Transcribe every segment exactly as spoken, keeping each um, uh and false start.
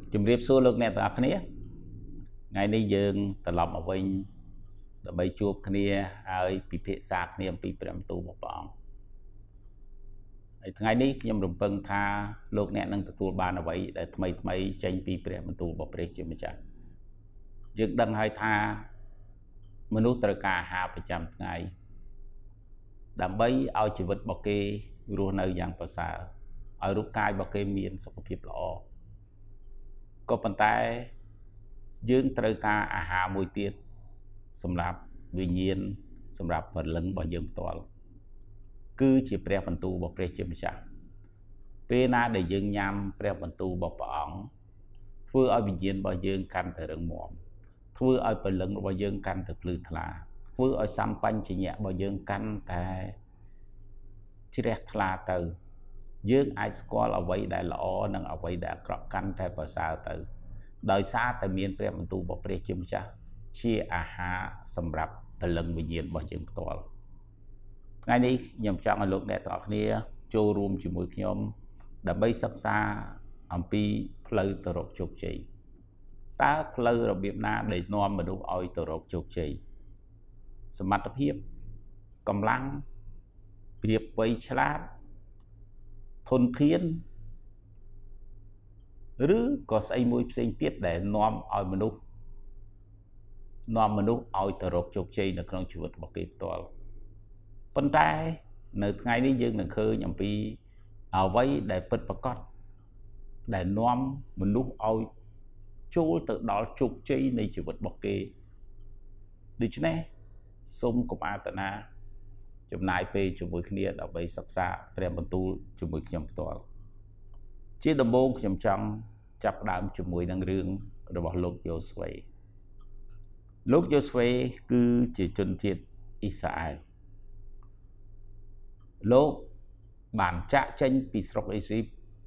ជំរាបសួរលោកអ្នកទាំងអស់គ្នាថ្ងៃនេះយើងត្រឡប់មកវិញដើម្បីជួបគ្នាហើយពិភាក្សាគ្នាអំពីព្រះបន្ទូលរបស់ព្រះអង្គហើយថ្ងៃនេះខ្ញុំរំពឹងថាលោកអ្នកនឹងទទួលបានអ្វីដែលថ្មីថ្មីចេញពីព្រះបន្ទូលរបស់ព្រះជាម្ចាស់យើងដឹងហើយថាមនុស្សត្រូវការអាហារប្រចាំថ្ងៃដើម្បីឲ្យជីវិតរបស់គេរស់នៅយ៉ាងប្រសើរឲ្យរូបកាយរបស់គេមានសុខភាពល្អក៏ប៉ុន្តែយើងត្រូវការអាហារមួយទៀតសម្រាប់វិញ្ញាណសម្រាប់ព្រលឹងរបស់យើងផ្ទាល់គឺជាព្រះបន្ទូលរបស់ព្រះជាម្ចាស់ពេលណាដែលយើងញ៉ាំព្រះបន្ទូលរបស់ព្រះអង្គធ្វើឲ្យវិញ្ញាណរបស់យើងកាន់តែរឹងមាំធ្វើឲ្យព្រលឹងរបស់យើងកាន់តែភ្លឺថ្លាធ្វើឲ្យសម្បញ្ញៈរបស់យើងកាន់តែជ្រះថ្លាទៅយើងអាចស្គាល់អ្វីដែលល្អនិងអ្វីដែលអាក្រក់កាន់តែប្រសើរទៅដោយសារតែមានព្រះបន្ទូលរបស់ព្រះជាម្ចាស់ជាអាហារសម្រាប់ព្រលឹងវិញ្ញាណរបស់យើងផ្ទាល់ថ្ងៃនេះខ្ញុំចង់ឲ្យលោកអ្នកទាំងអស់គ្នាចូលរួមជាមួយខ្ញុំដើម្បីសិក្សាអំពីផ្លូវទៅរកជោគជ័យតើផ្លូវរបៀបណាដែលនាំមនុស្សឲ្យទៅរកជោគជ័យសមត្ថភាពកម្លាំងភាពវៃឆ្លាតធនធានឬក៏ស្អីមួយផ្សេងទៀតដែលនាំឲ្យមនុស្សនាំមនុស្សឲ្យទៅរកជោគជ័យនៅក្នុងជីវិតរបស់គេផ្ទាល់ប៉ុន្តែនៅថ្ងៃនេះយើងនឹងឃើញអំពីអ្វីដែលពិតប្រាកដដែលនាំមនុស្សឲ្យចូលទៅដល់ជោគជ័យនៃជីវិតរបស់គេដូច្នេះសូមកុំអាទនាចំណាយពេលជាមួយគ្នាដើម្បីសិក្សាព្រះបន្ទូលជាមួយខ្ញុំផ្ទាល់ជាដំបូងខ្ញុំចង់ចាប់ផ្ដើមជាមួយនឹងរឿងរបស់លោកយ៉ូស្វេលោកយ៉ូស្វេគឺជាជនជាតិអ៊ីស្រាអែលលោកបានចាក់ចេញពីស្រុកអេស៊ីប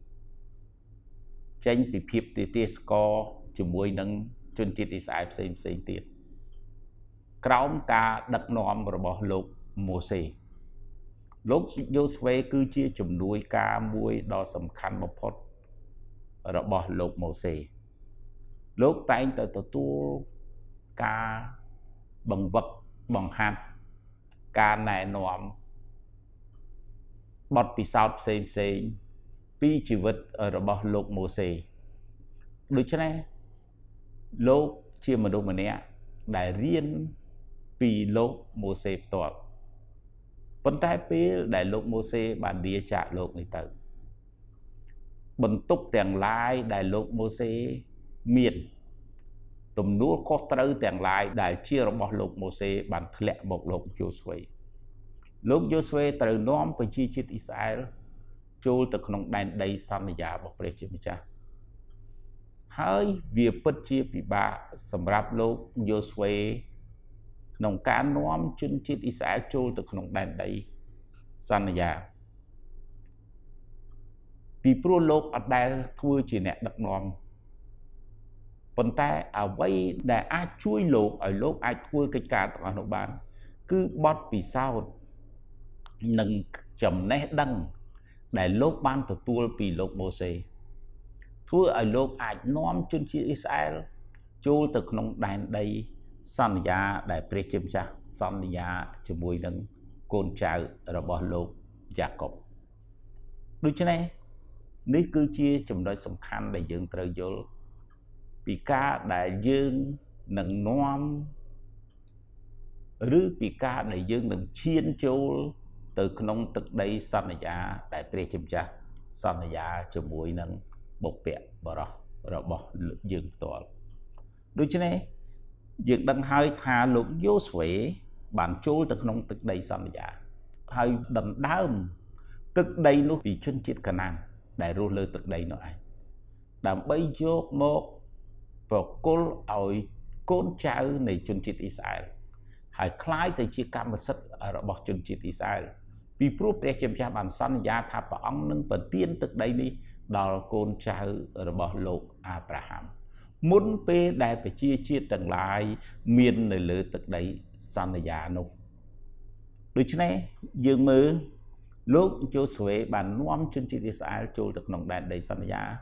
ចេញពីភាពទាទាស្គរជាមួយនឹងជនជាតិអ៊ីស្រាអែលផ្សេងផ្សេងទៀតក្រោមការដឹកនាំរបស់លោកម៉ូសេលោកយ៉ូស្វេគឺជាជំនួយការមួយដ៏សំខាន់បំផុតរបស់លោកម៉ូសេលោកតែងតែទទួលការបង្វឹកបង្ហាត់ការណែនាំបទពិសោធន៍ផ្សេងផ្សេងពីជីវិតរបស់លោកម៉ូសេដូច្នេះលោកជាមនុស្សម្នាក់ដែលរៀនពីលោកម៉ូសេផ្ទាល់ប៉ុន្តែពេលដែលលោកម៉ូសេបានលាចាកលោកនេះទៅបន្ទុកទាំងឡាយដែលលោកម៉ូសេមានទំនួលខុសត្រូវទាំងឡាយដែលជារបស់លោកម៉ូសេបានធ្លាក់មកលោកយ៉ូស្វេលោកយ៉ូស្វេត្រូវនាំប្រជាជាតិអ៊ីស្រាអែលចូលទៅក្នុងដែនដីសន្យារបស់ព្រះជាម្ចាស់ហើយវាពិតជាពិបាកសម្រាប់លោកយ៉ូស្វេក្នុងការនាំជនជាតិអ៊ីស្រាអែលចូលទៅក្នុងដែនដីសន្យាពីព្រោះលោកអត់ដែលធ្វើជាអ្នកដឹកនាំប៉ុន្តែអ្វីដែលអាចជួយលោកឲ្យលោកអាចធ្វើកិច្ចការទាំងអស់នោះបានគឺបទពិសោធន៍និងចំណេះដឹងដែលលោកបានទទួលពីលោកម៉ូសេធ្វើឲ្យលោកអាចនាំជនជាតិអ៊ីស្រាអែលចូលទៅក្នុងដែនដីសន្យាដែលព្រះជាម្ចាស់សន្យាជាមួយនឹងកូនចៅរបស់លោកយ៉ាកុបដូច្នេះនេះគឺជាចំណុចសំខាន់ដែលយើងត្រូវយល់ពីការដែលយើងនឹងនាំឬពីការដែលយើងនឹងឈានចូលទៅក្នុងទឹកដីសន្យាដែលព្រះជាម្ចាស់សន្យាជាមួយនឹងបុព្វបុរសរបស់យើងផ្ទាល់ដូច្នេះយើងដឹងហើយថាលោកយ៉ូស្វេបានចូលទៅក្នុងទឹកដីសន្យាហើយដណ្ដើមទឹកដីនោះពីជនជាតិកាណានដែលរស់លើទឹកដីនោះឯងដើម្បីយកមកប្រគល់ឲ្យកូនចៅនៃជនជាតិអ៊ីស្រាអែលហើយคล้ายទៅជាកម្មសិទ្ធិរបស់ជនជាតិអ៊ីស្រាអែលពីព្រោះព្រះជាម្ចាស់បានសន្យាថាព្រះអង្គនឹងប្រទានទឹកដីនេះដល់កូនចៅរបស់លោកអាប់រ៉ាហាំមុនពេលដែលប្រជាជាតិទាំងឡាយមាននៅលើទឹកដីសន្យានោះដូច្នេះយើងមើលលោកយ៉ូស្វេបាននាំជនជាតិអ៊ីស្រាអែលចូលទៅក្នុងដែនដីសន្យា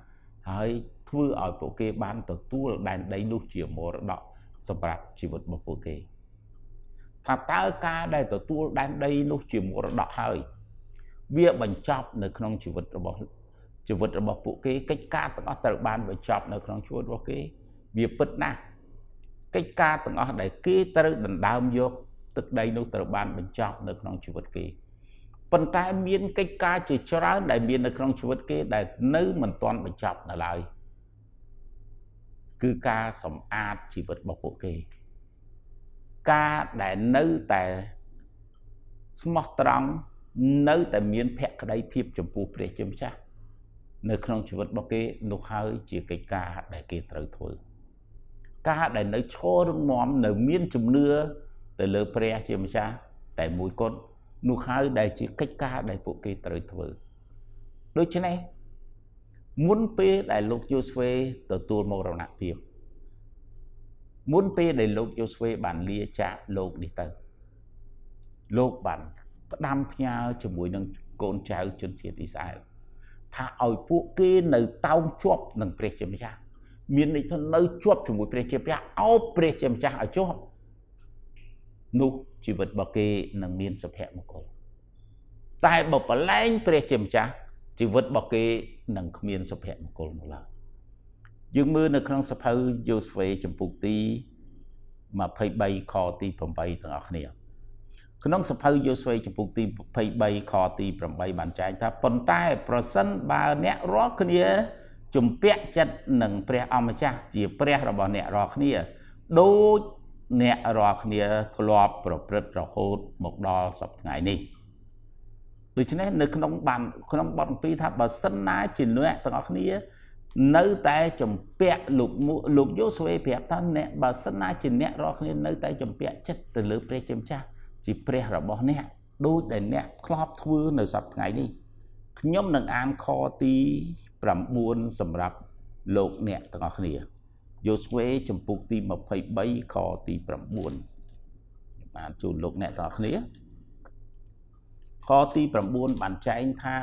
ហើយធ្វើឲ្យពួកគេបានទទួលដែនដីនោះជាមរតកសម្រាប់ជីវិតរបស់ពួកគេថាតើការដែលទទួលដែនដីនោះជាមរតកហើយវាបញ្ចប់នៅក្នុងជីវិតរបស់ជីវិតរបស់ពួកគេកិច្ចការទាំងអស់ត្រូវបានបញ្ចប់នៅក្នុងជីវិតរបស់គេវាពិតណាស់កិច្ចការទាំងអស់ដែលគេត្រូវដណ្ដើមយកទឹកដីនោះត្រូវបានបញ្ចប់នៅក្នុងជីវិតគេប៉ុន្តែមានកិច្ចការជាច្រើនដែលមាននៅក្នុងជីវិតគេដែលនៅមិនទាន់បញ្ចប់នៅឡើយគឺការសម្អាតជីវិតរបស់ពួកគេការដែលនៅតែស្មោះត្រង់នៅតែមានភក្ដីភាពចំពោះព្រះជាម្ចាស់នៅក្នុងជីវិតរបស់គេនោះហើយជាកិច្ចការដែលគេត្រូវធ្វើការដែលនៅឈររឹងមាំនៅមានជំនឿទៅលើព្រះជាម្ចាស់តែមួយគត់នោះហើយដែលជាកិច្ចការដែលពួកគេត្រូវធ្វើដូច្នេះមុនពេលដែលលោកយូស្វេទទួលមរណភាពមុនពេលដែលលោកយូស្វេបានលាចាកលោកនេះទៅលោកបានផ្ដាំផ្ញើជាមួយនឹងកូនចៅជនជាតិអ៊ីស្រាអែលថាឲ្យពួកគេនៅតោងជាប់នឹងព្រះជាម្ចាស់មានន័យថានៅជាប់ជាមួយព្រះជាម្ចាស់អោបព្រះជាម្ចាស់ឲ្យជាប់នោះជីវិតរបស់គេនឹងមានសុភមង្គលតែបើប្រឡែងព្រះជាម្ចាស់ជីវិតរបស់គេនឹងគ្មានសុភមង្គលនោះឡើយយើងមើលនៅក្នុងសភៅយូស្វេចំពុកទីម្ភៃបីខទីប្រាំបីទាំងអស់គ្នាក្នុងសភៅយូស្វេចំពុកទីម្ភៃបីខទីប្រាំបីបានចែងថាប៉ុន្តែប្រសិនបើអ្នករាល់គ្នាជំពាក់ចិត្តនឹងព្រះអម្ចាស់ជាព្រះរបស់អ្នករាល់គ្នាដូចអ្នករាល់គ្នាធ្លាប់ប្រព្រឹត្តរហូតមកដល់សប្តាហ៍ថ្ងៃនេះដូច្នេះនៅក្នុងបានក្នុងបទអំពីថាបើសិនណាជាអ្នកទាំងអស់គ្នានៅតែជំពាក់លោកលោកយូស្វេប្រាប់ថាអ្នកបើសិនណាជាអ្នករាល់គ្នានៅតែជំពាក់ចិត្តទៅលើព្រះជាម្ចាស់ជាព្រះរបស់អ្នកដូចដែលអ្នកធ្លាប់ធ្វើនៅសប្តាហ៍ថ្ងៃនេះខ្ញុំនឹងអានខទីប្រាំបួនសម្រាប់លោកអ្នកទាំងអស់គ្នាយូស្វេចំពុកទីម្ភៃបីខទីប្រាំបួនបានជូនលោកអ្នកទាំងអស់គ្នាខទីប្រាំបួនបានចែងថា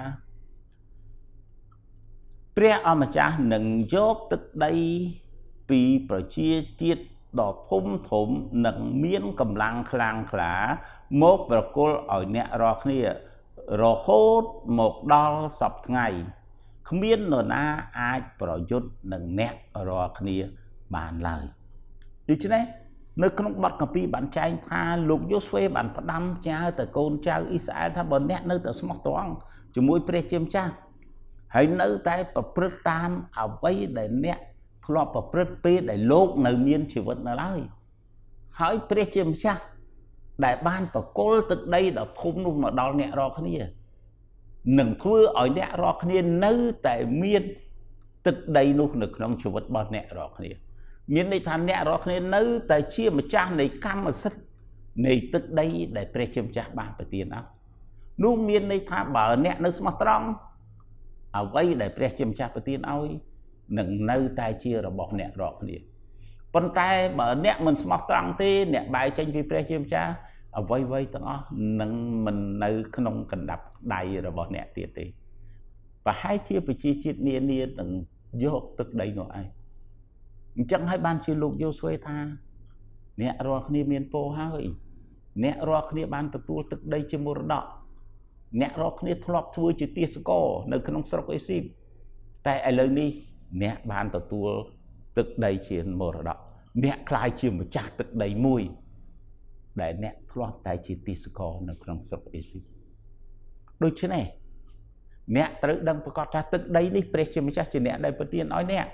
ព្រះអម្ចាស់នឹងយកទឹកដីពីប្រជាជាតិដ៏ធំធំនិងមានកម្លាំងខ្លាំងក្លាមកប្រគល់ឲ្យអ្នករាល់គ្នារហូតមកដល់សប្តាហ៍ថ្ងៃគ្មាននរណាអាចប្រយុទ្ធនឹងអ្នករាល់គ្នាបានឡើយដូច្នេះនៅក្នុងបទគម្ពីរបានចែងថាលោកយូស្វេបានផ្ដាំផ្ញើទៅកូនចៅអ៊ីស្រាអែលថាបើអ្នកនៅតែស្មោះត្រង់ជាមួយព្រះជាម្ចាស់ហើយនៅតែប្រព្រឹត្តតាមអ្វីដែលអ្នកធ្លាប់ប្រព្រឹត្តពេលដែលលោកនៅមានជីវិតនៅឡើយហើយព្រះជាម្ចាស់ដែលបានប្រគល់ទឹកដីដ៏ធំនោះមកដល់អ្នករាល់គ្នានឹងធ្វើឲ្យអ្នករាល់គ្នានៅតែមានទឹកដីនោះនៅក្នុងជីវិតរបស់អ្នករាល់គ្នាមានន័យថាអ្នករាល់គ្នានៅតែជាម្ចាស់នៃកម្មសិទ្ធិនៃទឹកដីដែលព្រះជាម្ចាស់បានប្រទានឲ្យនោះមានន័យថាបើអ្នកនៅស្មោះត្រង់អ្វីដែលព្រះជាម្ចាស់ប្រទានឲ្យនឹងនៅតែជារបស់អ្នករាល់គ្នាប៉ុន្តែបើអ្នកមិនស្មោះត្រង់ទេអ្នកបែរចេញពីព្រះជាម្ចាស់អ្វីៗទាំងអស់នឹងមិននៅក្នុងកណ្ដាប់ដៃរបស់អ្នកទៀតទេប្រហែលជាប្រជាជាតិនានានឹងយកទឹកដីនោះឯងអញ្ចឹងហើយបានជាលោកយូស្វេថាអ្នករាល់គ្នាមានពរហើយអ្នករាល់គ្នាបានទទួលទឹកដីជាមរតកអ្នករាល់គ្នាធ្លាប់ធ្វើជាទាសករនៅក្នុងស្រុកអេស៊ីបតែឥឡូវនេះអ្នកបានទទួលទឹកដីជាមរតកអ្នកក្លាយជាម្ចាស់ទឹកដីមួយដែលអ្នកធ្លាប់តែជាទាសករនៅក្នុងស្រុកអេស៊ីបដូច្នេះអ្នកត្រូវដឹងប្រកាសថាទឹកដីនេះព្រះជាម្ចាស់ជាអ្នកដែលប្រទានឲ្យអ្នក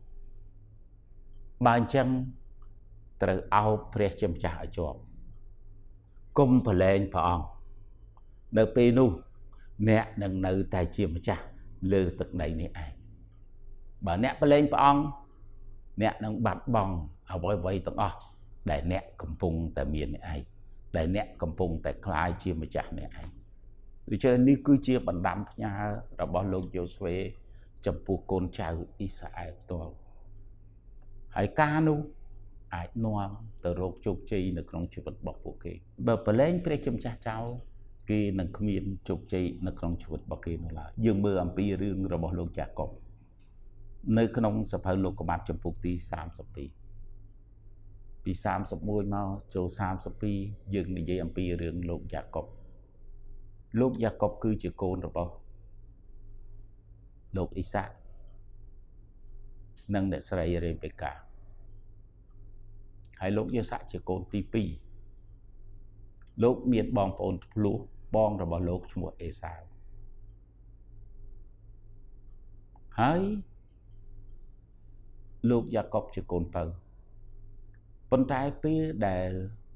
បើអញ្ចឹងត្រូវអោបព្រះជាម្ចាស់ឲ្យជាប់គុំប្រឡែងព្រះអង្គនៅពេលនោះអ្នកនឹងនៅតែជាម្ចាស់លើទឹកដីនេះឯងបើអ្នកប្រឡែងព្រះអង្គអ្នកនឹងបាត់បង់អ្វីអ្វីទាំងអស់ដែលអ្នកកំពុងតែមាននេះឯងដែលអ្នកកំពុងតែក្លាយជាម្ចាស់នេះឯងដូច្នេះនេះគឺជាបណ្ដាំផ្ញើរបស់លោកយូស្វេចំពោះកូនចៅអ៊ីស្រាអែលផ្ទាល់ហើយការនោះអាចនាំទៅរកជោគជ័យនៅក្នុងជីវិតរបស់ពួកគេបើប្រឡែងព្រះជាម្ចាស់ចោលគេនឹងគ្មានជោគជ័យនៅក្នុងជីវិតរបស់គេនោះឡើយយើងមើលអំពីរឿងរបស់លោកយ៉ាកុប nơiក្នុងសភៅលោកកបាត់ចំពុកទីសាមសិបពីរពីសាមសិបមួយមកចូលសាមសិបពីរយើងនិយាយអំពីរឿងលោកយ៉ាកុបលោកយ៉ាកុបគឺជាកូនរបស់លោកអ៊ីសាក់និងអ្នកស្រីរ៉េបេកាហើយលោកយូសាក់ជាកូនទីពីរលោកមានបងប្អូនភ្លោះបងរបស់លោកឈ្មោះអេសាវហើយលោកយ៉ាកុបជាកូនពៅប៉ុន្តែពេលដែល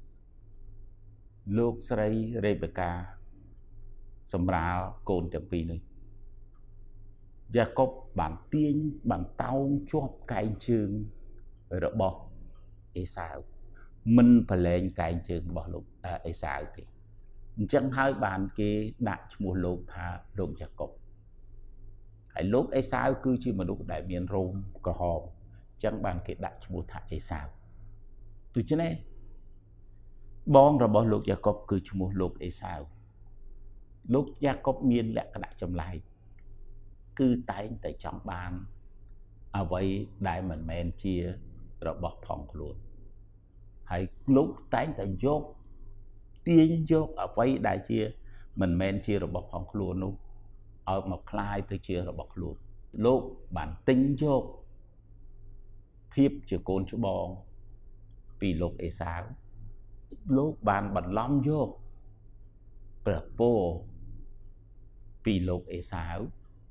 លោកស្រីរ៉េបេកាសម្រាលកូនទាំងពីរនេះយ៉ាកុបបានទាញបានតោងជាប់កែងជើងរបស់អេសាវមិនប្រឡែងកែងជើងរបស់លោកអេសាវទេអញ្ចឹងហើយបានគេដាក់ឈ្មោះលោកថាលោកយ៉ាកុបហើយលោកអេសាវគឺជាមនុស្សដែលមានរោមក្រហមអញ្ចឹងបានគេដាក់ឈ្មោះថាអេសាវដូច្នេះបងរបស់លោកយ៉ាកុបគឺឈ្មោះលោកអេសាវលោកយ៉ាកុបមានលក្ខណៈចម្លែកគឺតែងតែចង់បានអ្វីដែលមិនមែនជារបស់ផងខ្លួនហើយលោកតែងតែយកទាញយកអ្វីដែលជាមិនមែនជារបស់ផងខ្លួននោះឲ្យមកคล้ายទៅជារបស់ខ្លួនលោកបានទិញយកភាពជាកូនច្បងពីលោកអេសាវលោកបានបន្លំយកព្រះពរពីលោកអេសាវ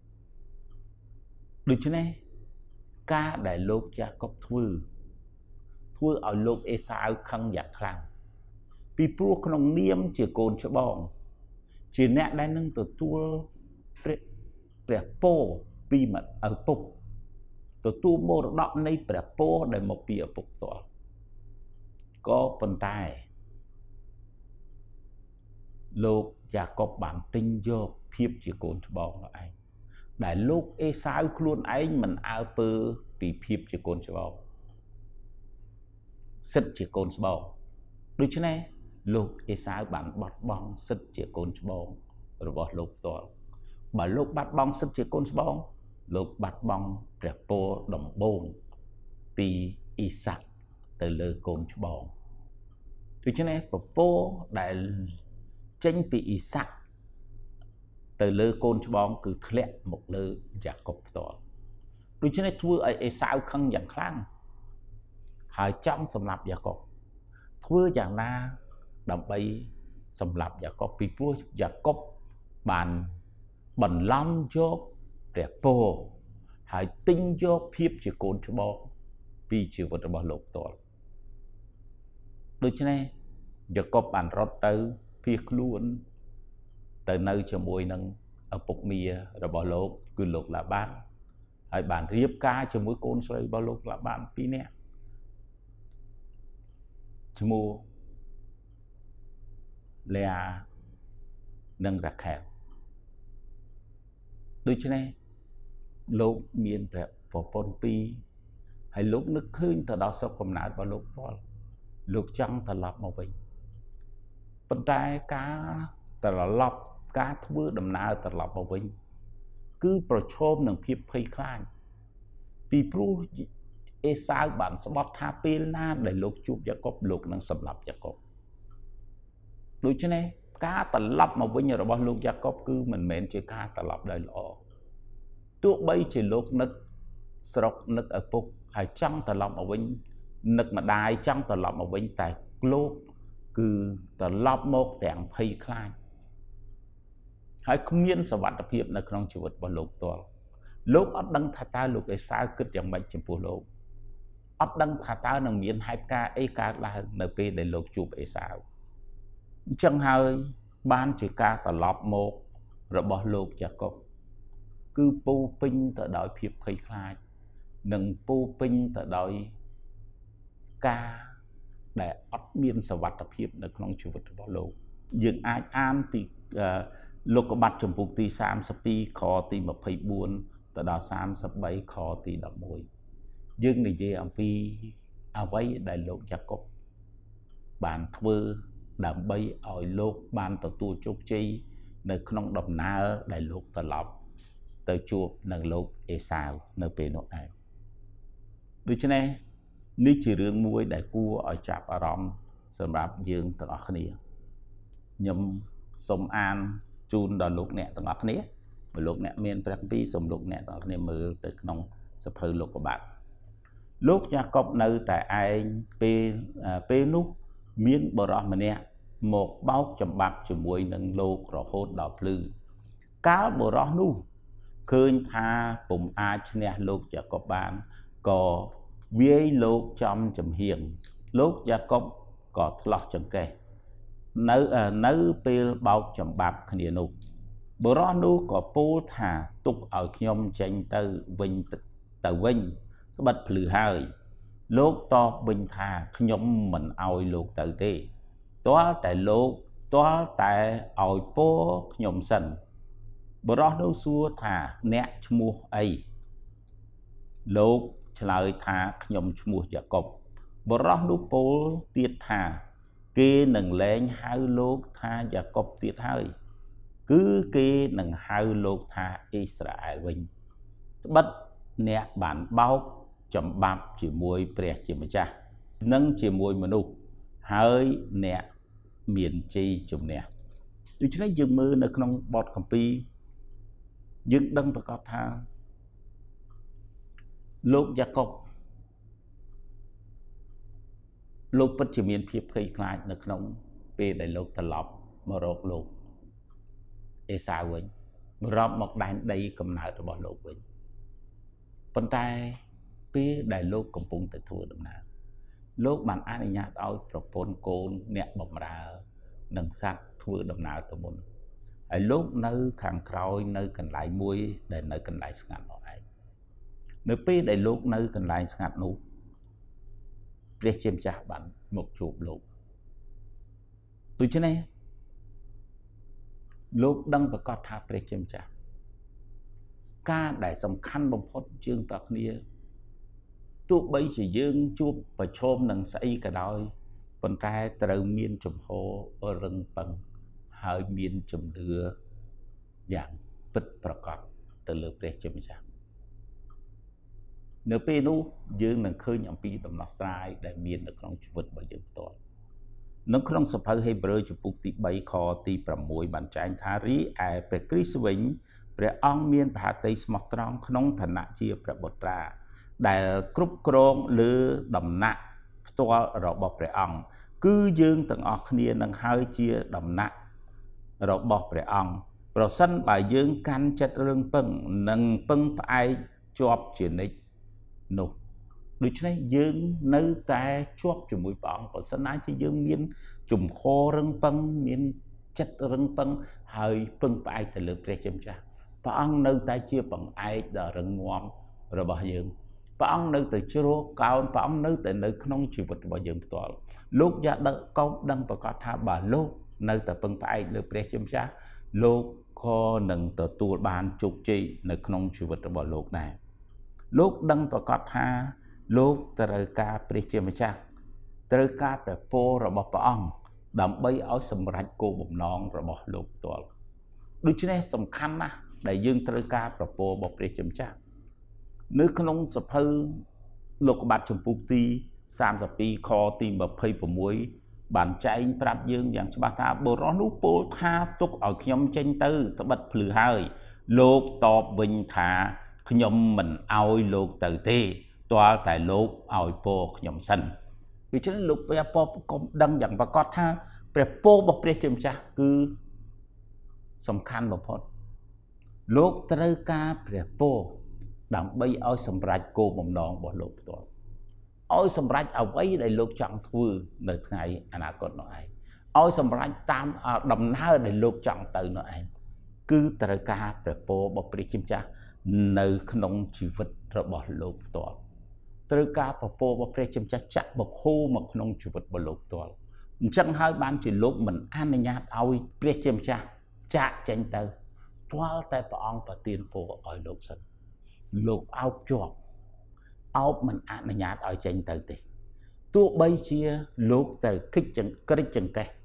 ដូច្នេះការដែលលោកយ៉ាកុបធ្វើធ្វើឲ្យលោកអេសាវខឹងយ៉ាងខ្លាំងពីព្រោះក្នុងនាមជាកូនច្បងជាអ្នកដែលនឹងទទួលព្រះព្រះពរពីឪពុកទទួលមរតកនៃព្រះពរដែលមកពីឪពុកផ្ទាល់ក៏ប៉ុន្តែលោកយ៉ាកុបបានទិញយកភាពជាកូនច្បងនោះឯងដែលលោកអេសាវខ្លួនឯងមិនអើពើពីភាពជាកូនច្បងសិទ្ធជាកូនច្បងដូច្នេះលោកអេសាវបានបាត់បង់សិទ្ធជាកូនច្បងរបស់លោកផ្ទាល់បើលោកបាត់បង់សិទ្ធជាកូនច្បងលោកបាត់បង់ព្រះពរដំបូងពីអ៊ីសាក់ទៅលើកូនច្បងដូច្នេះព្រះពរដែលចេញពីអ៊ីសាក់ទៅលើកូនច្បងគឺធ្លាក់មកលើយ៉ាកុបផ្ទាល់ដូច្នេះធ្វើឲ្យអេសាវខឹងយ៉ាងខ្លាំងហើយចង់សម្លាប់យ៉ាកុបធ្វើយ៉ាងណាដើម្បីសម្លាប់យ៉ាកុបពីព្រោះយ៉ាកុបបានបន្លំយកព្រះពរហើយទិញយកភាពជាកូនច្បងពីជីវិតរបស់លោកផ្ទាល់ដូច្នេះយ៉ាកុបបានរត់ទៅភៀសខ្លួនទៅនៅជាមួយនឹងឪពុកមារបស់លោកគឺលោកឡាបានហើយបានរៀបការជាមួយកូនស្រីរបស់លោកឡាបានពីរនាក់ឈ្មោះលេអានិងរ៉ាខែលដូច្នេះលោកមានព្រះប្រពន្ធពីរហើយលោកនឹកឃើញទៅដល់ស្រុកកំណើតរបស់លោកផ្ទាល់លោកចង់ត្រឡប់មកវិញប៉ុន្តែការត្រឡប់ការធ្វើដំណើរត្រឡប់មកវិញគឺប្រឈមនឹងភាពភ័យខ្លាចពីព្រោះអេសាវបានស្បត់ថាពេលណាដែលលោកជួបយ៉ាកុបលោកនឹងសម្លាប់យ៉ាកុបដូច្នេះការត្រឡប់មកវិញរបស់លោកយ៉ាកុបគឺមិនមែនជាការត្រឡប់ដោយល្អទោះបីជាលោកនឹកស្រុកនឹកឪពុកហើយចង់ត្រឡប់មកវិញនឹកម្ដាយចង់ត្រឡប់មកវិញតែលោកគឺត្រឡប់មកទាំងភ័យខ្លាចហើយគ្មានសុវត្ថិភាពនៅក្នុងជីវិតរបស់លោកផ្ទាល់លោកអត់ដឹងថាតើលោកអេសាវគិតយ៉ាងម៉េចចំពោះលោកអត់ដឹងថាតើនឹងមានហេតុការណ៍អីកើតឡើងនៅពេលដែលលោកជួបអេសាវអញ្ចឹងហើយបានជាការត្រឡប់មករបស់លោកយ៉ាកុបគឺពោពេញទៅដោយភាពភ័យខ្លាចនិងពោពេញទៅដោយការដែលអត់មានសុវត្ថិភាពនៅក្នុងជីវិតរបស់លោកយើងអាចអានពីលោកកបាត់ចំពុកទីសាមសិបពីរខទីម្ភៃបួនទៅដល់សាមសិបបីខទីដប់មួយយើងនិយាយអំពីអ្វីដែលលោកយ៉ាកុបបានធ្វើដើម្បីឲ្យលោកបានទទួលជោគជ័យនៅក្នុងដំណើរដែលលោកត្រឡប់ tới chuộc nâng lục ê sao nơi bề nội ai đối chứ này ní chỉ rương muối để cua ở chạp ở rõm sớm rạp dương tầng ọc khní nhâm sông an chun đòn lục nẹ tầng ọc khní mà lục nẹ miền Bắc Vi sông lục nẹ tầng ọc khní mơ tới nông sắp hơi lục của bạn lúc cha cọp nơi tại ai pê pê nút miên bờ rõm mà nẹ một bao chầm bạc chùm muối nâng lô rõ hốt đỏ lư cá bờ rõm nụ khơi tha bụng ai chân nẹ lúc cha cọp bạn có viết lúc trong chấm hiền lúc gia công có lọt chân kề nấu nấu pê bao chấm bạc khnia nụ bữa đó nụ có pô thả tục ở nhom tranh từ vinh từ vinh bật lử hơi lúc to bình thả nhom mình ao lúc từ tê toa tại lúc toa tại ao pô nhom sần bữa đó nụ xua thả nẹt mua ấy lúc lời thả nhom mua giả cục bờ rót nút bố tiệt thả kê nâng lên hai lô tha giả cục tiệt hơi cứ kê nâng hai lô tha Israel vinh bất nè bản bao chấm bạp chỉ mùi bè chỉ mà cha nâng chỉ mùi mà nụ hơi nè miền chi chùm nè điều chứ này dừng mưaនៅក្នុងបតកម្ពីយើងដឹងប្រកបថាលោកយ៉ាកុបលោកពិតជាមានភាពភ័យខ្លាចនៅក្នុងពេលដែលលោកត្រឡប់មករកលោកអេសាវវិញរាប់មកដែនដីកំណើតរបស់លោកវិញប៉ុន្តែពេលដែលលោកកំពុងតែធ្វើដំណើរលោកបានអនុញ្ញាតឲ្យប្រពន្ធកូនអ្នកបម្រើនិងសត្វធ្វើដំណើរទៅមុនហើយលោកនៅខាងក្រោយនៅកន្លែងមួយដែលនៅកន្លែងស្ងាត់នោះឯងនៅពេលដែលលោកនៅកន្លែងស្ងាត់នោះព្រះជាម្ចាស់បានមកជួបលោកដូច្នេះលោកដឹងប្រកាសថាព្រះជាម្ចាស់ការដែលសំខាន់បំផុតយើងតគ្នាទោះបីជាយើងជួបប្រឈមនឹងស្អីក៏ដោយប៉ុន្តែត្រូវមានជំហររឹងប៉ឹងហើយមានជំនឿយ៉ាងពិតប្រាកដទៅលើព្រះជាម្ចាស់នៅពេលនោះយើងនឹងឃើញអំពីដំណោះស្រាយដែលមាននៅក្នុងជីវិតរបស់យើងផ្ទាល់នៅក្នុងសភៅហេព្រើរជំពូកទីបីខទីប្រាំមួយបានចែងថារីឯព្រះគ្រីស្ទវិញព្រះអង្គមានប្រតិស្មោះត្រង់ក្នុងឋានៈជាព្រះបុត្រាដែលគ្រប់គ្រងលើដំណាក់ផ្ទាល់របស់ព្រះអង្គគឺយើងទាំងអស់គ្នានឹងហើយជាដំណាក់របស់ព្រះអង្គប្រសិនបើយើងកាន់ចិត្តរឿងពឹងនិងពឹងផ្អែកជាប់ជានិច្ចនោះដូច្នេះយើងនៅតែជាប់ជាមួយព្រះអង្គបើសិនណាជាយើងមានជំហររឹងប៉ឹងមានចិត្តរឹងប៉ឹងហើយពឹងផ្អែកទៅលើព្រះជាម្ចាស់ព្រះអង្គនៅតែជាបង្អែកដ៏រឹងមាំរបស់យើងព្រះអង្គនៅតែជ្រោះកោនព្រះអង្គនៅតែនៅក្នុងជីវិតរបស់យើងផ្ទាល់លោកយ៉ាដឹងកោបដឹងប្រកាសថាបើលោកនៅតែពឹងផ្អែកលើព្រះជាម្ចាស់លោកក៏នឹងទទួលបានជោគជ័យនៅក្នុងជីវិតរបស់លោកដែរលោកដឹងប្រកាសថាលោកត្រូវការព្រះជាម្ចាស់ត្រូវការព្រះពររបស់ព្រះអង្គដើម្បីឲ្យសម្រេចគោលបំណងរបស់លោកផ្ទាល់ដូច្នេះសំខាន់ណាស់ដែលយើងត្រូវការព្រះពររបស់ព្រះជាម្ចាស់នៅក្នុងសភៅលោកុបាតជំពូកទីសាមសិបពីរខទីម្ភៃប្រាំមួយបានចែងប្រាប់យើងយ៉ាងច្បាស់ថាបុរសនោះពោលថាទុកឲ្យខ្ញុំចេញទៅត្បិតភ្លឺហើយលោកតបវិញថាខ្ញុំមិនឲ្យលោកទៅទេទាល់តែលោកឲ្យពរខ្ញុំសិនដូច្នេះលោកព្រះពរកុំដឹងយ៉ាងប្រកបថាព្រះពររបស់ព្រះជាម្ចាស់គឺសំខាន់បំផុតលោកត្រូវការព្រះពរដើម្បីឲ្យសម្រេចគោលបំណងរបស់លោកផ្ទាល់ឲ្យសម្រេចអ្វីដែលលោកចង់ធ្វើនៅថ្ងៃអនាគតនោះឯងឲ្យសម្រេចតាមដំណើរដែលលោកចង់ទៅនោះឯងគឺត្រូវការព្រះពររបស់ព្រះជាម្ចាស់នៅក្នុងជីវិតរបស់លោកផ្ទាល់ត្រូវការប្រពោរបស់ព្រះជាម្ចាស់ចាក់បខូមកក្នុងជីវិតរបស់លោកផ្ទាល់អញ្ចឹងហើយបានជាលោកមិនអនុញ្ញាតឲ្យព្រះជាម្ចាស់ចាក់ចេញទៅទាល់តែព្រះអង្គប្រទានពរឲ្យលោកសិនលោកអោបជាប់អោបមិនអនុញ្ញាតឲ្យចេញទៅទេទោះបីជាលោកទៅគិតចង្ក្រិចចង្កេះ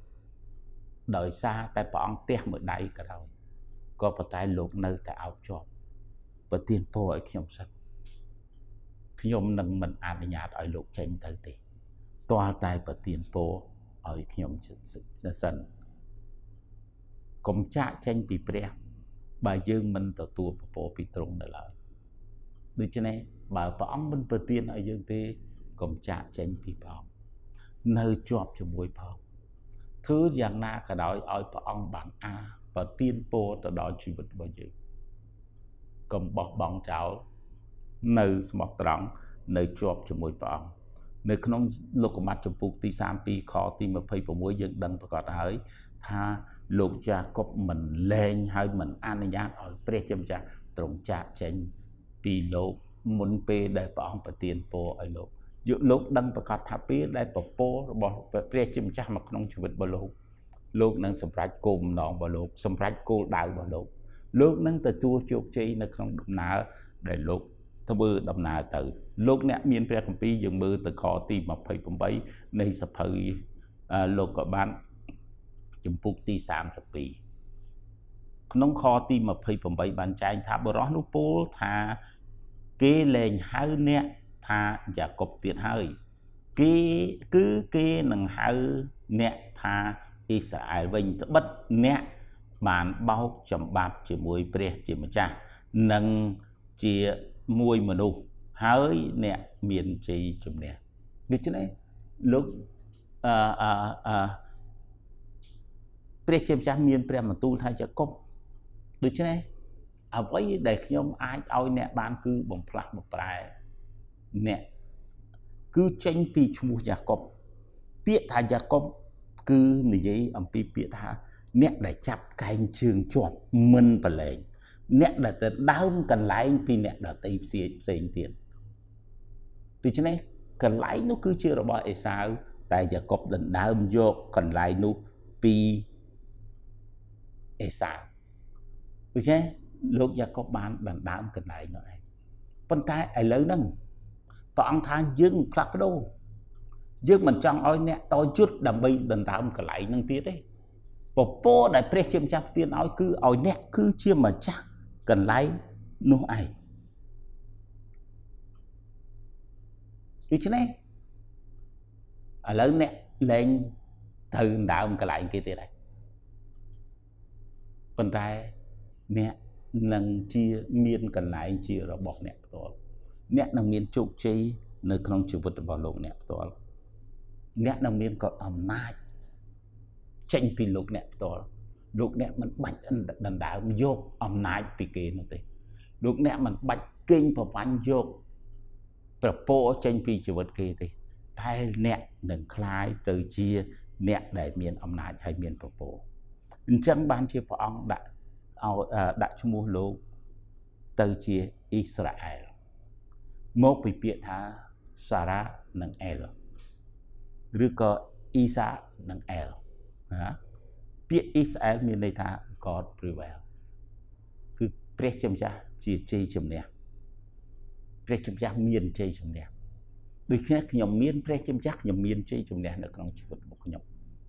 ដោយសារតែព្រះអង្គទះមួយដៃក៏ដោយក៏ប៉ុន្តែលោកនៅតែអោបជាប់ប្រទានពរឲ្យខ្ញុំសិនខ្ញុំនឹងមិនអនុញ្ញាតឲ្យលោកចេញទៅទេទាល់តែប្រទានពរឲ្យខ្ញុំសិនកុំចាក់ចេញពីព្រះបើយើងមិនទទួលពរពីទ្រង់នៅឡើយដូច្នេះបើព្រះអង្គមិនប្រទានឲ្យយើងទេកុំចាក់ចេញពីព្រះអង្គនៅជាប់ជាមួយព្រះអង្គធ្វើយ៉ាងណាក៏ដោយឲ្យព្រះអង្គបានអាប្រទានពរទៅដល់ជីវិតរបស់យើងកុំបោះបង់ចោលនៅស្មោះត្រង់នៅជាប់ជាមួយព្រះអង្គនៅក្នុងលោកុមារចំពុកទីសាមពីរខទីម្ភៃប្រាំមួយយើងដឹងប្រកាសហើយថាលោកយ៉ាកុបមិនលែងហើយមិនអនុញ្ញាតឲ្យព្រះជាម្ចាស់ទ្រង់ចាកចេញពីលោកមុនពេលដែលព្រះអង្គប្រទានពរឲ្យលោកយកលោកដឹងប្រកាសថាពេលដែលពពររបស់ព្រះជាម្ចាស់មកក្នុងជីវិតរបស់លោកលោកនឹងសម្រេចគោលបំណងរបស់លោកសម្រេចគោលដៅរបស់លោកលោកនឹងទទួលជោគជ័យនៅក្នុងដំណើរដែលលោកធ្វើដំណើរទៅលោកអ្នកមានព្រះគម្ពីរយើងមើលទៅខទីម្ភៃប្រាំបីនៃសភៅលោកក៏បានចំពុកទីសាមសិបពីរក្នុងខទីម្ភៃប្រាំបីបានចែងថាបរិសុទ្ធនោះពោលថាគេលែងហៅអ្នកថាយ៉ាកុបទៀតហើយគេគឺគេនឹងហៅអ្នកថាអ៊ីស្រាអែលវិញត្បិតអ្នកបានបោកចម្បាប់ជាមួយព្រះជាម្ចាស់និងជាមួយមនុស្សហើយអ្នកមានជ័យជំនះដូច្នេះលោកអឺអឺអឺព្រះជាម្ចាស់មានព្រះបន្ទូលថាយ៉ាកុបដូច្នេះអ្វីដែលខ្ញុំអាចឲ្យអ្នកបានគឺបំផ្លាស់បំប្រែអ្នកគឺចេញពីឈ្មោះយ៉ាកុបពាក្យថាយ៉ាកុបគឺនិយាយអំពីពាក្យថាអ្នកដែលចាប់កែងជើងជាប់មិនប្រឡែងអ្នកដែលទៅដើមកន្លែងពីអ្នកដទៃផ្សេងផ្សេងទៀតដូច្នេះកន្លែងនោះគឺជារបស់អេសាវតែយ៉ាកុបដណ្ដើមយកកន្លែងនោះពីអេសាវដូច្នេះលោកយ៉ាកុបបានដណ្ដើមកន្លែងនោះឯងប៉ុន្តែឥឡូវហ្នឹងព្រះអង្គថាយើងផ្លាស់ប្ដូរយើងមិនចង់ឲ្យអ្នកតជុតដើម្បីដណ្ដើមកន្លែងហ្នឹងទៀតទេពពកដែលព្រះជាម្ចាស់ប្រទានឲ្យគឺឲ្យអ្នកគឺជាម្ចាស់កន្លែងនោះឯងដូច្នេះឥឡូវអ្នកលែងទៅដណ្ដើមកន្លែងគេទៀតហើយប៉ុន្តែអ្នកនឹងជាមានកន្លែងជារបស់អ្នកផ្ទាល់អ្នកនឹងមានជោគជ័យនៅក្នុងជីវិតរបស់លោកអ្នកផ្ទាល់អ្នកនឹងមានក៏អំណាចចេញពីលោកអ្នកផ្ទាល់លោកអ្នកមិនបាច់ដណ្ដើមយកអំណាចពីគេនោះទេលោកអ្នកមិនបាច់កេងប្រវ័ញ្ចយកប្រពោចេញពីជីវិតគេទេតែអ្នកនឹងคล้ายទៅជាអ្នកដែលមានអំណាចហើយមានប្រពោអញ្ចឹងបានជាព្រះអង្គដាក់ឲ្យដាក់ឈ្មោះលោកទៅជាអ៊ីស្រាអែលមកពីពាក្យថាសារ៉ានិងអែលឬក៏អ៊ីសានិងអែលណាពាក្យអ៊ីស្រាអែលមានន័យថា God prevail គឺព្រះជាម្ចាស់ជាជ័យជំនះព្រះជាម្ចាស់មានជ័យជំនះដូច្នេះខ្ញុំមានព្រះជាម្ចាស់ខ្ញុំមានជ័យជំនះនៅក្នុងជីវិតរបស់ខ្ញុំ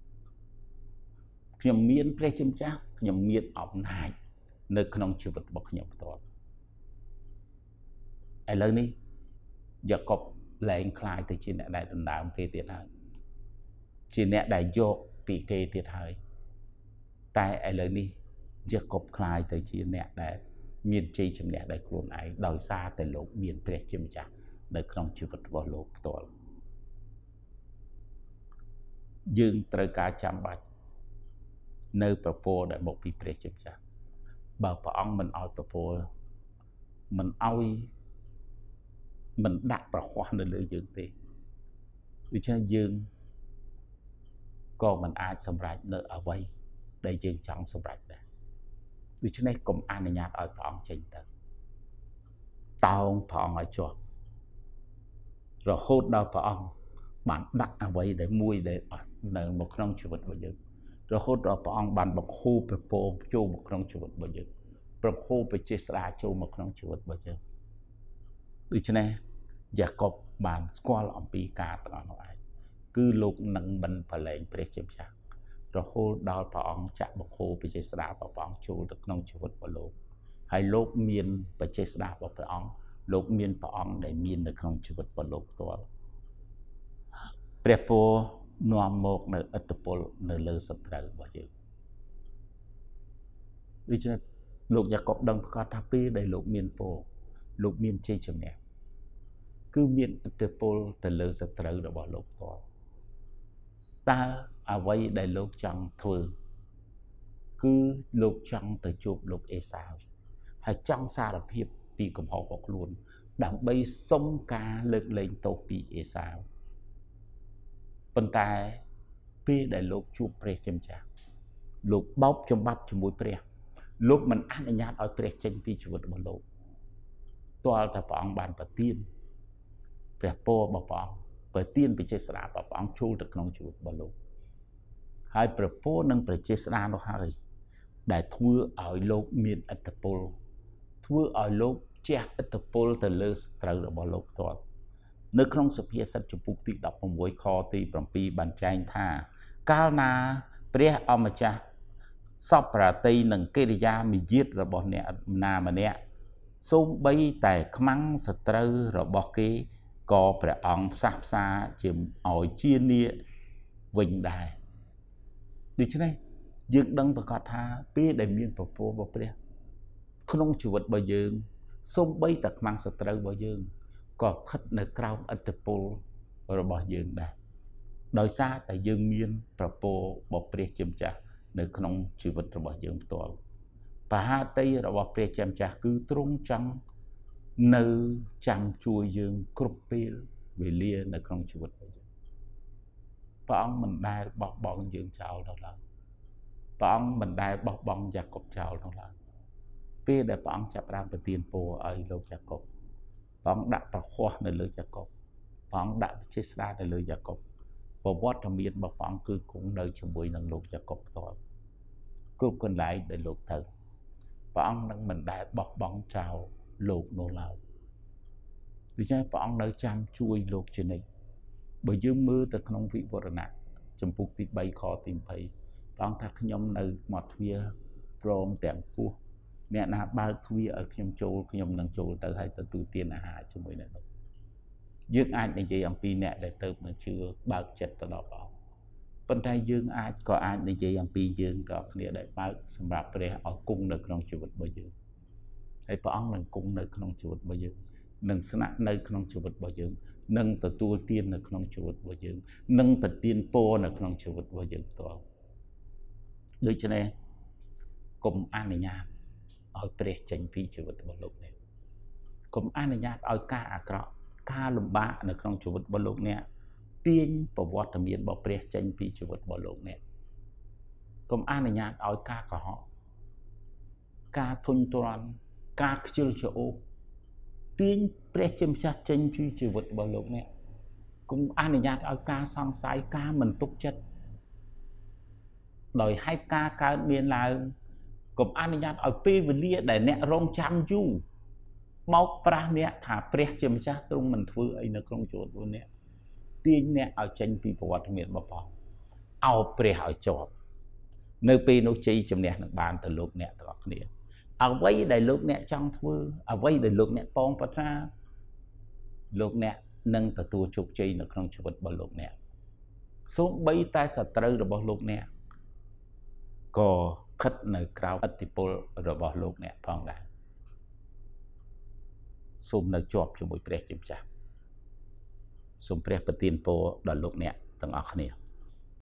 ខ្ញុំមានព្រះជាម្ចាស់ខ្ញុំមានអំណាចនៅក្នុងជីវិតរបស់ខ្ញុំផ្ទាល់ឥឡូវនេះយ៉ាកុបលែងคล้ายទៅជាអ្នកដែលដណ្ដើមគេទៀតហើយជាអ្នកដែលយកពីគេទៀតហើយតែឥឡូវនេះយ៉ាកុបคล้ายទៅជាអ្នកដែលមានជ័យជំនះដោយខ្លួនឯងដោយសារតែលោកមានព្រះជាម្ចាស់នៅក្នុងជីវិតរបស់លោកផ្ទាល់យើងត្រូវការចាំបាច់នៅប្រពោដែលមកពីព្រះជាម្ចាស់បើព្រះអង្គមិនឲ្យប្រពោមិនឲ្យមិនដាក់ប្រហ័សនៅលើយើងទេដូច្នេះយើងក៏មិនអាចសម្រេចនៅអ្វីដែលយើងចង់សម្រេចដែរដូច្នេះកុំអនុញ្ញាតឲ្យព្រះអង្គចេញទៅតោងព្រះអង្គឲ្យជាប់រហូតដល់ព្រះអង្គបានដាក់អ្វីដែលមួយដែលនៅមកក្នុងជីវិតរបស់យើងរហូតដល់ព្រះអង្គបានបង្ហូរប្រពោចូលមកក្នុងជីវិតរបស់យើងប្រហូរប្រជាស្ដាចូលមកក្នុងជីវិតរបស់យើងដូច្នេះយ៉ាកុបបានស្គាល់អំពីការទាំងអស់នោះឯងគឺលោកនឹងមិនប្រឡែងព្រះជាម្ចាស់រហូតដល់ព្រះអង្គចាក់បង្ហូរប្រជាស្ដាព្រះអង្គចូលទៅក្នុងជីវិតរបស់លោកហើយលោកមានបច្ចេស្តារបស់ព្រះអង្គលោកមានព្រះអង្គដែលមាននៅក្នុងជីវិតរបស់លោកផ្ទាល់ព្រះពរនាំមកនៅឥទ្ធិពលនៅលើសត្រូវរបស់យើងដូច្នេះលោកយ៉ាកុបដឹងប្រកាសថាពេលដែលលោកមានពរលោកមានជ័យជំនះគឺមានឥទ្ធិពលទៅលើសត្រូវរបស់លោកផ្ទាល់តើអ្វីដែលលោកចង់ធ្វើគឺលោកចង់ទៅជួបលោកអេសាវហើយចង់សារភាពពីកំហុសរបស់ខ្លួនដើម្បីសុំការលើកលែងទោសពីអេសាវប៉ុន្តែពេលដែលលោកជួបព្រះជាម្ចាស់លោកបោកចំបាប់ជាមួយព្រះលោកមិនអនុញ្ញាតឲ្យព្រះចេញពីជីវិតរបស់លោកទាល់តែព្រះអង្គបានប្រទានព្រះពររបស់ព្រះអង្គប្រទានបច្ចេស្តារបស់ព្រះអង្គចូលទៅក្នុងជីវិតរបស់លោកហើយព្រះពរនិងបច្ចេស្តានោះហើយដែលធ្វើឲ្យលោកមានឥទ្ធិពលធ្វើឲ្យលោកជះឥទ្ធិពលទៅលើសត្រូវរបស់លោកផ្ទាល់នៅក្នុងសុភាសិតចំពុកទីដប់ប្រាំមួយខទីប្រាំពីរបានចែងថាកាលណាព្រះអម្ចាស់សពប្រតិនឹងកិរិយាមាយាទរបស់អ្នកណាម្នាក់សូម្បីតែខ្មាំងសត្រូវរបស់គេក៏ព្រះអង្គផ្សះផ្សាជាឲ្យជានាវិញដែរដូច្នេះយើងដឹងប្រកាសថាពេលដែលមានពពករបស់ព្រះក្នុងជីវិតរបស់យើងសូម្បីតែខ្មាំងសត្រូវរបស់យើងក៏ស្ថិតនៅក្រោមឥទ្ធិពលរបស់យើងដែរដោយសារតែយើងមានប្រពររបស់ព្រះជាម្ចាស់នៅក្នុងជីវិតរបស់យើងផ្ទាល់បហាតីរបស់ព្រះជាម្ចាស់គឺទ្រង់ចង់នៅចាំជួយយើងគ្រប់ពេលវេលានៅក្នុងជីវិតរបស់យើងព្រះអង្គមិនដែលបោះបង់យើងចោលនោះឡើយព្រះអង្គមិនដែលបោះបង់យ៉ាកុបចោលនោះឡើយពេលដែលព្រះអង្គចាប់ផ្ដើមប្រទានពរឲ្យលោកយ៉ាកុបព្រះអង្គដាក់ប្រហោះនៅលើយ៉ាកុបព្រះអង្គដាក់បច្ចេស្តានៅលើយ៉ាកុបប្រវត្តិមានរបស់ព្រះអង្គគឺគង់នៅជាមួយនឹងលោកយ៉ាកុបផ្ទាល់គ្រប់កន្លែងដែលលោកទៅព្រះអង្គនឹងមិនដែលបោះបង់ចោលលោកនោះឡើយដូច្នេះព្រះអង្គនៅចាំជួយលោកជានិច្ចបើយើងមើលទៅក្នុងវិវរណៈចំពុកទីបីខទីยี่สิบព្រះអង្គថាខ្ញុំនៅមាត់ទ្វារព្រមទាំងពោះអ្នកណាបើកទ្វារឲ្យខ្ញុំចូលខ្ញុំនឹងចូលទៅហើយទទួលទានអាហារជាមួយអ្នកនោះយើងអាចនិយាយអំពីអ្នកដែលទៅនឹងជឿបើកចិត្តទៅដល់ព្រះអង្គប៉ុន្តែយើងអាចក៏អាចនិយាយអំពីយើងក៏គ្នាដែលបើកសម្រាប់ព្រះឲ្យគង់នៅក្នុងជីវិតរបស់យើងហើយព្រះអង្គនឹងគង់នៅក្នុងជីវិតរបស់យើងនឹងស្នាក់នៅក្នុងជីវិតរបស់យើងនឹងទទួលទាននៅក្នុងជីវិតរបស់យើងនឹងប្រទានពរនៅក្នុងជីវិតរបស់យើងផ្ទាល់ដូច្នេះកុំអនុញ្ញាតឲ្យព្រះចេញពីជីវិតរបស់លោកនេះកុំអនុញ្ញាតឲ្យការអាក្រក់ការលំបាកនៅក្នុងជីវិតរបស់លោកអ្នកទាញប្រវត្តិមានរបស់ព្រះចេញពីជីវិតរបស់លោកអ្នកកុំអនុញ្ញាតឲ្យការកុហកការធុញទ្រាន់ការខ្ជិលច្រអូសទាញព្រះជាម្ចាស់ចេញពីជីវិតរបស់លោកអ្នកកុំអនុញ្ញាតឲ្យការសង្ស័យការមិនទុកចិត្តដោយហេតុការកើតមានឡើងកុំអនុញ្ញាតឲ្យពេលវេលាដែលអ្នករងចាំយូរបោកប្រាស់អ្នកថាព្រះជាម្ចាស់ទ្រង់មិនធ្វើអីនៅក្នុងជីវិតរបស់អ្នកទាញអ្នកឲ្យចេញពីប្រវត្តិមានរបស់ព្រះអោបព្រះឲ្យជាប់នៅពេលនោះជ័យជំនះនឹងបានទៅលោកអ្នកទាំងអស់គ្នាអ្វីដែលលោកអ្នកចង់ធ្វើអ្វីដែលលោកអ្នកប៉ងប្រាថ្នាលោកអ្នកនឹងទទួលជោគជ័យនៅក្នុងជីវិតរបស់លោកអ្នកសូម្បីតែសត្រូវរបស់លោកអ្នកក៏ស្ថិតនៅក្រៅឥទ្ធិពលរបស់លោកអ្នកផងដែរសូមនៅជាប់ជាមួយព្រះជាម្ចាស់សូមព្រះប្រទានពរដល់លោកអ្នកទាំងអស់គ្នា